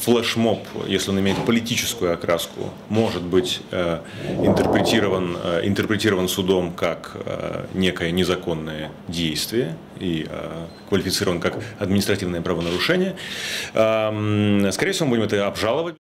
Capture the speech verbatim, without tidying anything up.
Флешмоб, если он имеет политическую окраску, может быть э, интерпретирован, э, интерпретирован судом как э, некое незаконное действие и э, квалифицирован как административное правонарушение. Э, скорее всего, мы будем это обжаловать.